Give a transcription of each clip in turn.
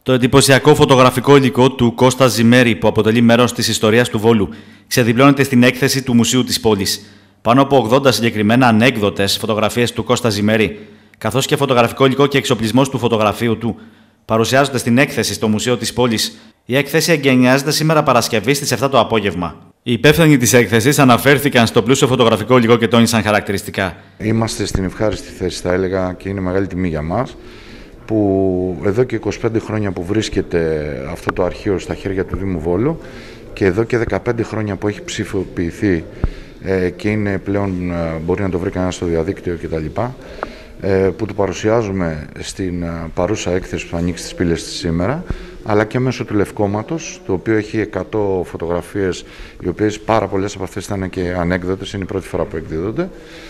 Το εντυπωσιακό φωτογραφικό υλικό του Κώστα Ζημέρη, που αποτελεί μέρος της ιστορίας του Βόλου, ξεδιπλώνεται στην έκθεση του Μουσείου της πόλης. Πάνω από 80 συγκεκριμένα ανέκδοτες φωτογραφίες του Κώστα Ζημέρη, καθώς και φωτογραφικό υλικό και εξοπλισμός του φωτογραφείου του, παρουσιάζονται στην έκθεση στο Μουσείο της πόλης. Η έκθεση εγκαινιάζεται σήμερα Παρασκευή στις 7 το απόγευμα. Οι υπεύθυνοι της έκθεσης αναφέρθηκαν στο πλούσιο φωτογραφικό υλικό και τόνισαν χαρακτηριστικά. Είμαστε στην ευχάριστη θέση, θα έλεγα, και είναι μεγάλη τιμή για μας, που εδώ και 25 χρόνια που βρίσκεται αυτό το αρχείο στα χέρια του Δήμου Βόλου και εδώ και 15 χρόνια που έχει ψηφιοποιηθεί και είναι πλέον, μπορεί να το βρει κανένα στο διαδίκτυο κτλ., που το παρουσιάζουμε στην παρούσα έκθεση που θα ανοίξει τις πύλες της σήμερα, αλλά και μέσω του Λευκόματος, το οποίο έχει 100 φωτογραφίες, οι οποίες πάρα πολλές από αυτές ήταν και ανέκδοτες, είναι η πρώτη φορά που εκδίδονται.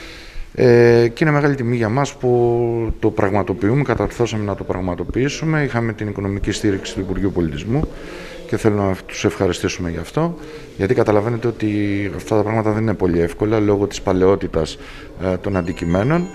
Και είναι μεγάλη τιμή για μας που το πραγματοποιούμε, καταρθώσαμε να το πραγματοποιήσουμε. Είχαμε την οικονομική στήριξη του Υπουργείου Πολιτισμού και θέλω να τους ευχαριστήσουμε γι' αυτό, γιατί καταλαβαίνετε ότι αυτά τα πράγματα δεν είναι πολύ εύκολα λόγω της παλαιότητας των αντικειμένων.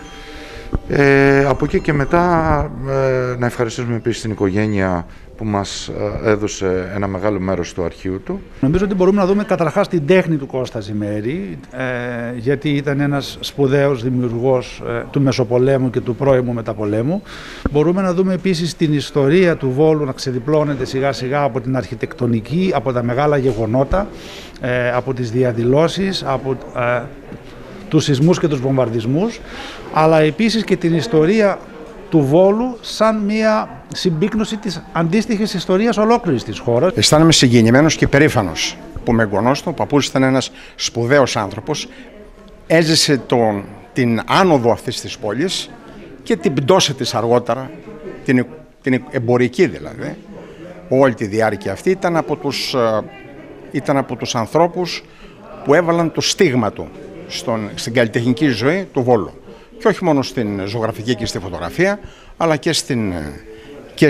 Από εκεί και μετά να ευχαριστήσουμε επίσης την οικογένεια που μας έδωσε ένα μεγάλο μέρος του αρχείου του. Νομίζω ότι μπορούμε να δούμε καταρχάς την τέχνη του Κώστα Ζημέρη, γιατί ήταν ένας σπουδαίος δημιουργός του Μεσοπολέμου και του πρώιμου μεταπολέμου. Μπορούμε να δούμε επίσης την ιστορία του Βόλου να ξεδιπλώνεται σιγά σιγά από την αρχιτεκτονική, από τα μεγάλα γεγονότα, από τις διαδηλώσεις, από τους σεισμούς και τους βομβαρδισμούς, αλλά επίσης και την ιστορία του Βόλου σαν μια συμπίκνωση της αντίστοιχης ιστορίας ολόκληρης της χώρας. Αισθάνομαι συγκινημένος και περήφανος που με εγγονός του, ο παππούς ήταν ένας σπουδαίος άνθρωπος, έζησε την άνοδο αυτής της πόλης και την πτώση της αργότερα, την εμπορική δηλαδή, όλη τη διάρκεια αυτή ήταν από τους ανθρώπους που έβαλαν το στίγμα του στην καλλιτεχνική ζωή του Βόλου. Και όχι μόνο στην ζωγραφική και στη φωτογραφία, αλλά και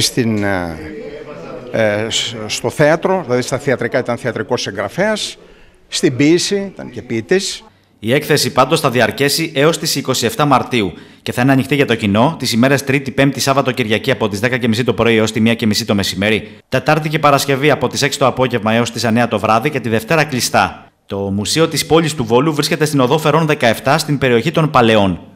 στο θέατρο, δηλαδή στα θεατρικά ήταν θεατρικός συγγραφέας, στην ποίηση ήταν και ποιητής. Η έκθεση πάντως θα διαρκέσει έως τις 27 Μαρτίου και θα είναι ανοιχτή για το κοινό τις ημέρες Τρίτη, Πέμπτη, Σάββατο, Κυριακή από τις 10.30 το πρωί έως τη 1.30 το μεσημέρι, Τετάρτη και Παρασκευή από τις 6 το απόγευμα έως τις 9 το βράδυ και τη Δευτέρα κλειστά. Το Μουσείο της πόλης του Βόλου βρίσκεται στην οδό Φερών 17 στην περιοχή των Παλαιών.